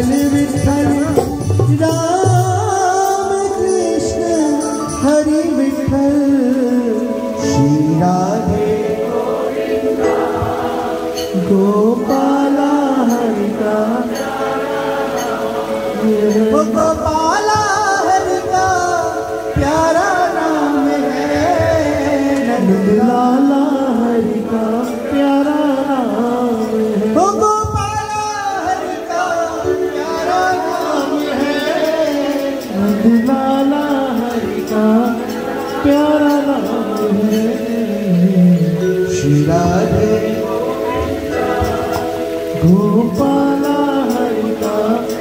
विठ्ठल विठ्ठल राम कृष्ण हरि विठ्ठल श्री राधे गोपाला हरि का गोपाला हरि का प्यारा नाम है। नंद लाला हरि का प्यारा नाम है। गोपाला हरि का प्यारा नाम है। नंद लाला हरि का प्यारा नाम है। श्री राधे गोपाला हरि का।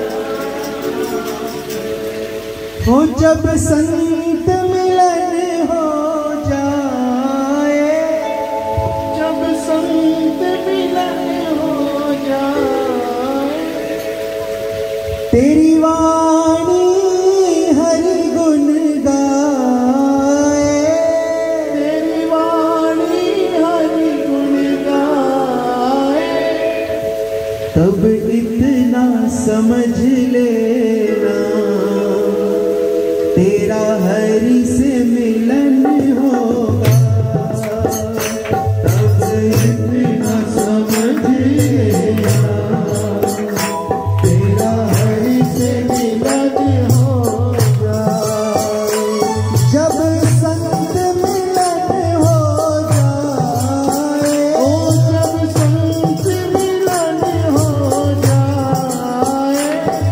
हो जब संत मिलन हो जाए, जब संत मिलन हो जाए, तेरी वाणी हरि गुण गाए, तेरी वाणी हरि गुण गाए, तब इतना समझ लेना तेरा हरि से मिलन होगा। तब इतना समझ लेना तेरा हरि से मिलन होगा। जब संत मिलन हो जाए, ओ जब संत मिलन हो जाए,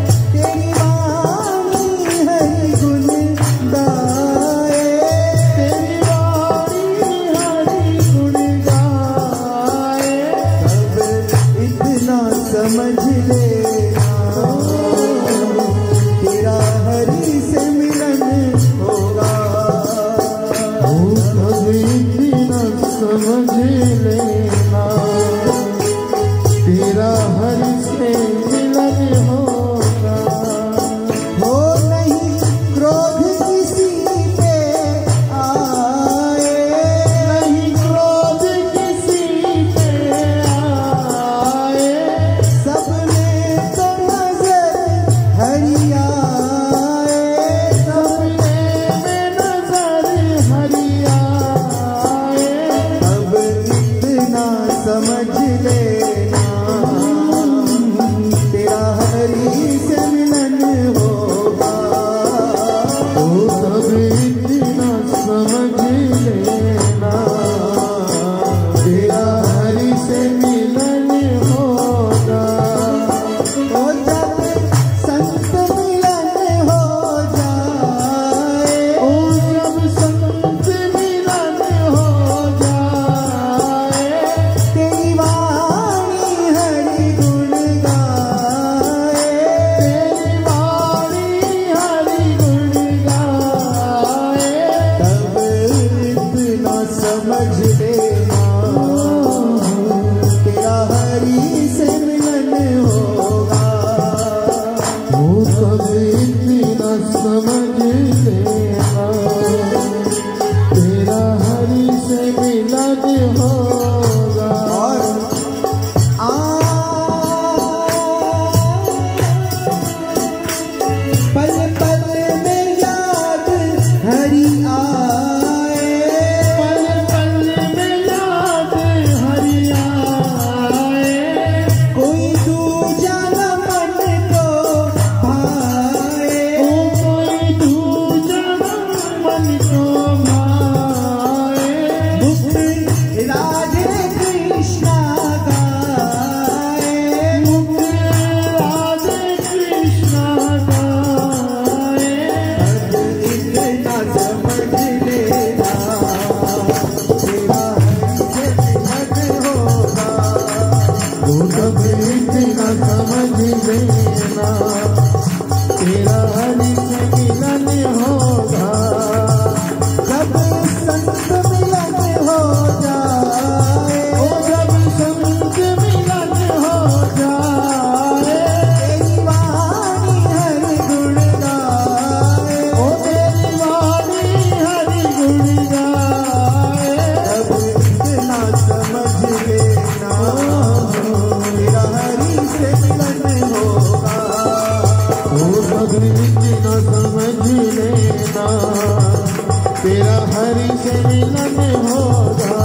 इतना समझ लेना, तेरा हरि से मिलन होगा।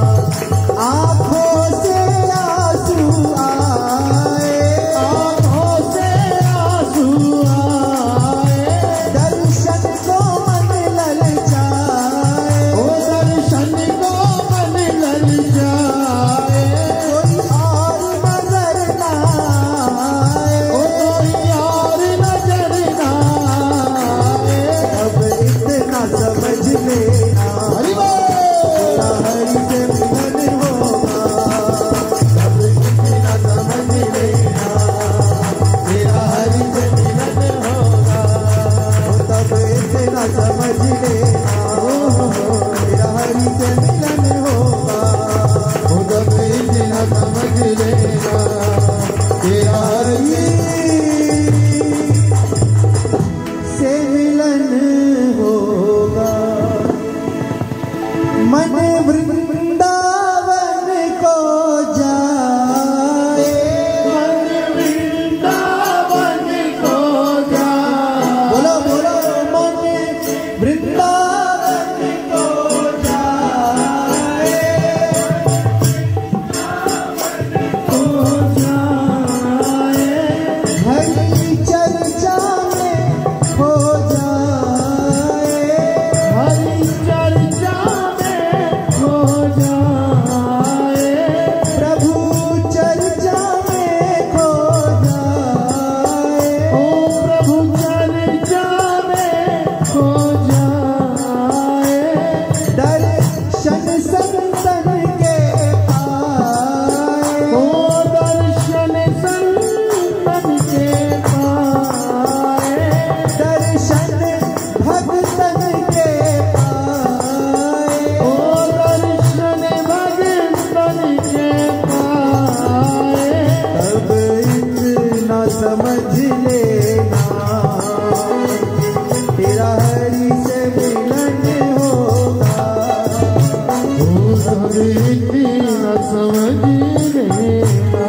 आँखों से आंसू आए, आँखों से आंसू आए, दर्शन को मन ललचाए, ओ दर्शन को मन ललचाए, कोई और नजर ना आए, ओ कोई और नजर ना आए। अब इतना समझ लेना, हरि बोल, हरि से मिलन होगा। अब इतना समझ लेना, तेरा हरि से मिलन होगा। तब इतना समझ लेना, तेरा हरि से मिलन होगा। तब इतना समझ लेना, तेरा हरि से मिलन होगा। मन वृंदावन को जाए, मन वृंदावन को जाए, बोलो बोलो, मन वृंदावन को जाए, को जाए, हरि चर्चा में हो जाए, हरि चर्चा में हो जाए, प्रभु चर्चा में खो जाए, ओ प्रभु चर्चा में खो जाए, दर्शन संतन के पाए, ओ दर्शन संतन के पाए, दर्शन भक्तन के पाए, ओ दर्शन भक्तन के पाए। तब इतना समझ लेना, तेरा हरि से मिलन होगा। तब इतना समझ लेना,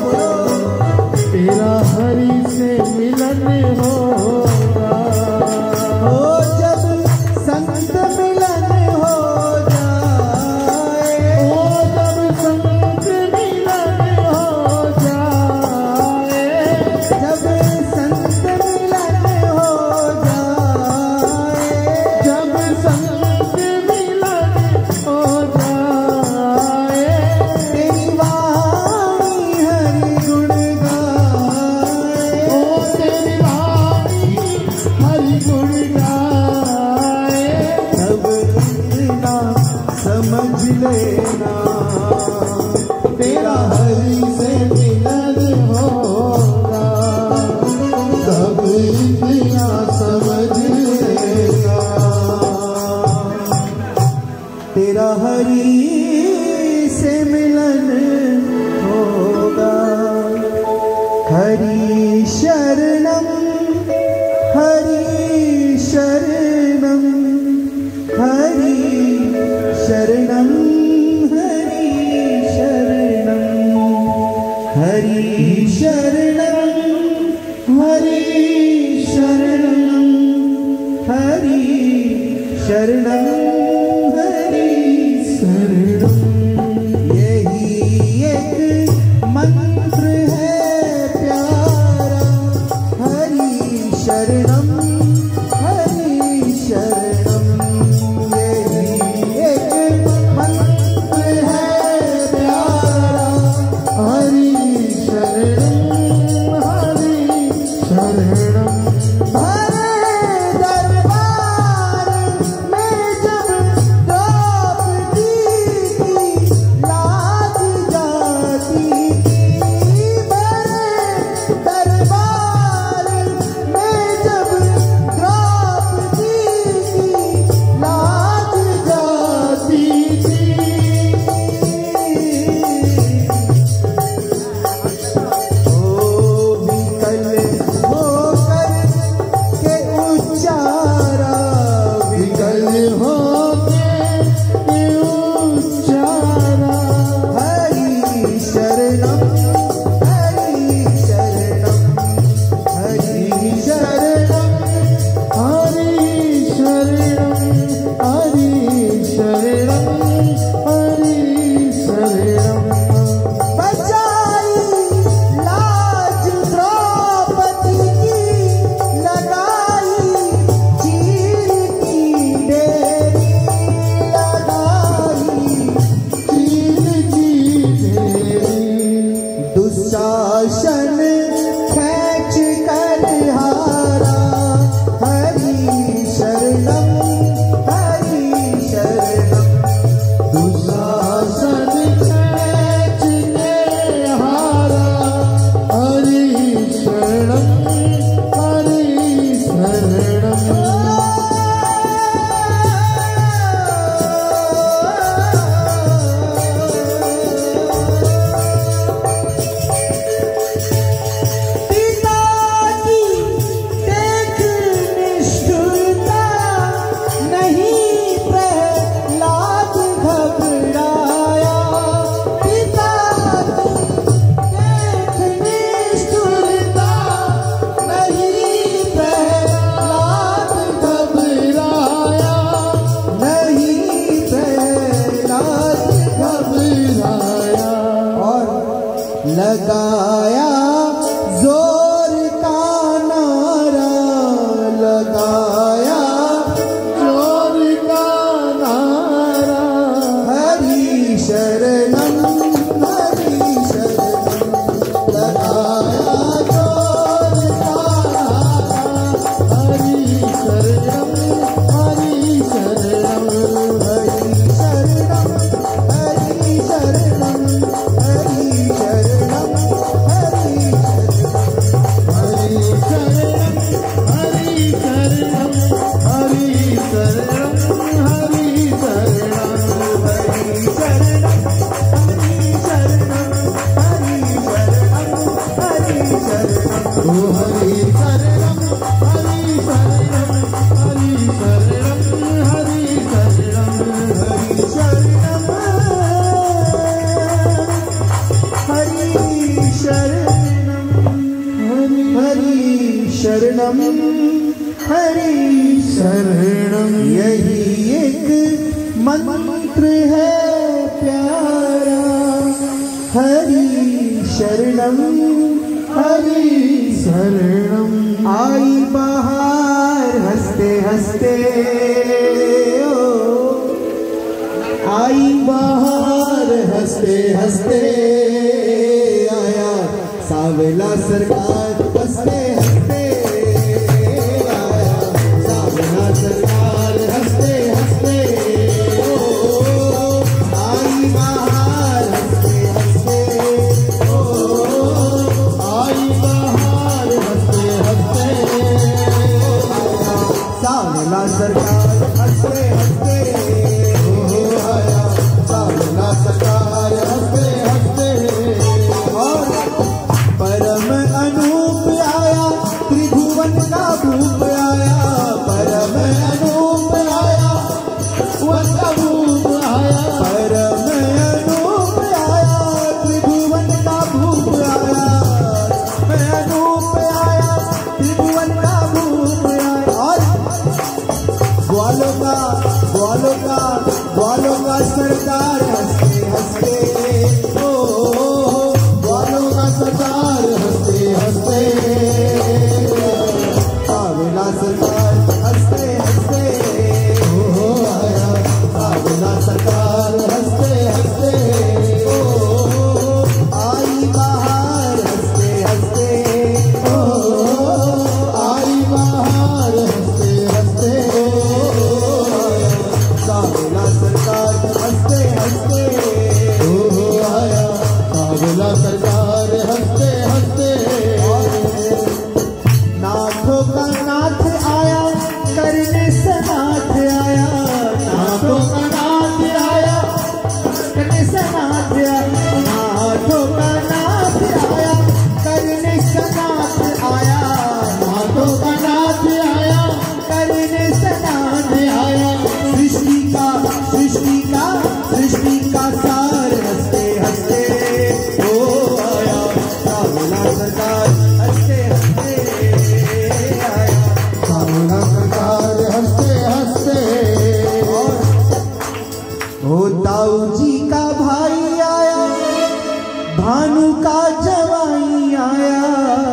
तेरा हरि से मिलन होगा। ओ जब संत मिलन हो जाए, ओ जब संत मिलन हो जाए, जब संत मिलन हो जाए, जब संत मिलन हो जाए, तेरी वाणी हरि गुण गाए, ओ तेरी वाणी हरि गुण गाए। तब इतना समझ लेना, तेरा हरि से मिलन होगा। तब इतना समझ लेना, तेरा हरि से मिलन होगा। हरि शरणम, हरि शरणम, हरि शरणम, हरि शरणम, हरि शरणम, हरि शरणम, हरि शरणम, हरि शरणम। यही एक मंत्र है प्यारा, हरि शरणम, हरि शरणम। यही एक मंत्र है प्यारा, हरि शरणम, हरि शरणम। भरे दरबार में जब द्रौपदी की लाज जाती थी, भरे दरबार में जब शरणम हरि शरणम, यही एक मंत्र है प्यारा। हरि शरणम हरि शरणम। आई बाहर हंसते हंसते, आई बाहर हंसते हंसते, आया सांवला सरकार हंसते हंसते, आया सांवला सरकार हंसते हंसते। आई बाहर हंसते हंसते, आई बाहर हंसते हंसते, सांवला सरकार हंसते हंसते, आया सांवला सरकार हंसते हंसते। और परम अनूप आया, त्रिभुवन का भूप आया, परम अनूप आया, वन का भूप आया, परम अनूप आया, त्रिभुवन का भूप आया, अनूप आया, त्रिभुवन का भूप आया। और ग्वालों का ग्वालों का ग्वालों का सरदार हंसते हंसते, ग्वालों का सरदार हंसते हंसते, सांवला सरकार हंसते हंसते, आया सांवला सरकार हंसते हंसते। आई बाहर हंसते हंसते, आई बाहर हंसते हंसते, सांवला सरकार हंसते हंसते, आया सांवला सरकार हंसते हंसते। नाथों का नाथ आया, करने सनाथ आया, नाथों का नाथ आया, करने सनाथ आया, नाथों का नाथ आया, करने सनाथ आया, नाथों का नाथ आया, करने सनाथ आया। सृष्टि का सृष्टि का सृष्टि का सार हंसते हंसते, आया सांवला सरकार हंसते हंसते, आया सांवला सरकार हंसते हंसते। और ताऊ जी का भाई आया, भानु का जवाई आया,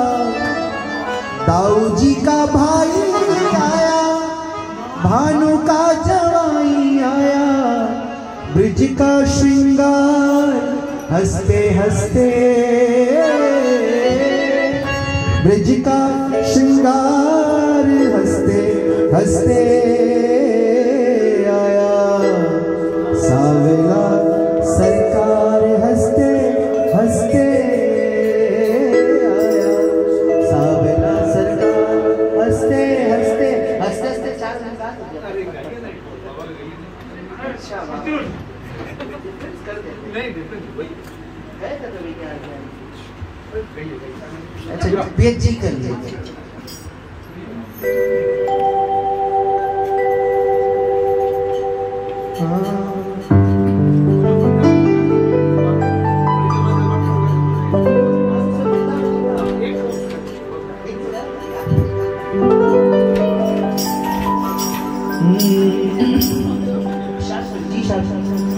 ताऊ जी का भाई आया, भानु का जवाई आया, ब्रिज का श्रृंगार हंसते हंसते, ब्रिज का श्रृंगार हंसते हंसते, आया सांवला सरकार हंसते हंसते, आया सांवला सरकार हंसते हंसते हंसते हंसते। 4 मिनट बाद हो गया। अच्छा नहीं है तो कभी क्या अच्छा पीएचडी कर लीजिए। जी शास्त्री